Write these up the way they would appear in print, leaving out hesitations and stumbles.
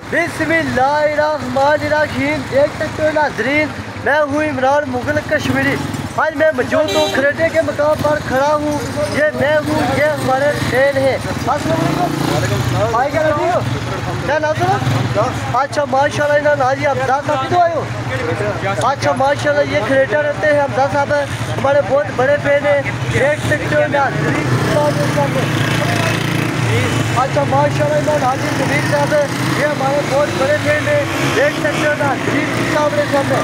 बिस्मिल्लाहिर्रहमानिर्रहीम। देख सकते हो नाज़रीन, मैं हूँ इमरान मुगल कश्मीरी। आज मैं मौजूद हूँ खरेटे के मकाम पर खड़ा हूँ। ये मैं हूँ, ये हमारे फैन है। क्या नाम सुनो? अच्छा माशाल्लाह, इन्हें नाजी हमजा साहब तो आए हो। अच्छा माशाल्लाह, ये खरेटा रहते हैं। हमजा साहब हमारे बहुत बड़े फैन है। देख सकते हो नाज़रीन। अच्छा माशाल्लाह, इमरान हाजी जमीर साहब ये हमारे बहुत बड़े फैन है। देख सकते हो ना सामने सामने।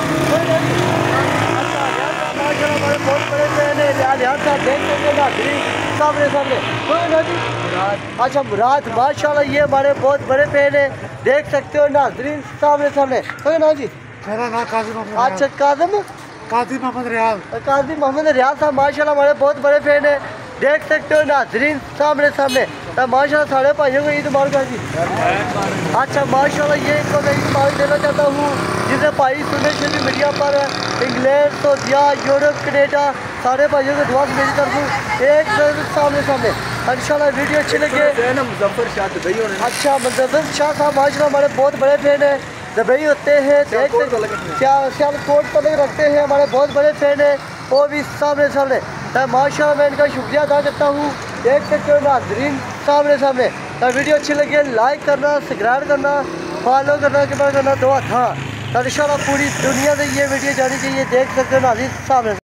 माशाल्लाह हमारे बहुत बड़े फैन है। लिहाज साहब देख सकते हो ना सामने सामने। अच्छा मुराद माशाल्लाह, ये हमारे बहुत बड़े फैन है। देख सकते हो नाज़रीन सामने सामने। ना जी मेरा नाम काजिम मोहम्मद। अच्छा काजिम मोहम्मद रियाज। काजिम मोहम्मद रियाज साहब माशाल्लाह हमारे बहुत बड़े फैन है। देख सकते हो नाज़रीन सामने सामने। तो माशाल्लाह सारे भाइयों को ईद मुबारक जी। अच्छा माशाल्लाह, ये इनको मैं ईद मुबारक देना चाहता हूँ जिसे भाई सुने सोशल मीडिया पर इंग्लैंड, सऊदीया, यूरोप, कनेडा सारे भाइयों को दुआ मेरी तरफ एक सामने सामने। इंशाल्लाह वीडियो अच्छी लगी। मुजफ्फर शाह दुबई होने। अच्छा मुजफ्फर शाह साहब माशाल्लाह हमारे बहुत बड़े फैन है। दुबई होते हैं, देख सियालकोट पर रखते हैं, हमारे बहुत बड़े फैन है। वो भी सामने सामने। माशाल्लाह मैं इनका शुक्रिया अदा करता हूँ। देख सकते हो नाज़रीन सामने सामने। तो वीडियो अच्छी लगी लाइक करना, सब्सक्राइब करना, फॉलो करना, कमेंट करना, दुआ था। तो इंशाल्लाह पूरी दुनिया में ये वीडियो जानी चाहिए। देख सकते हो नाज़रीन सामने।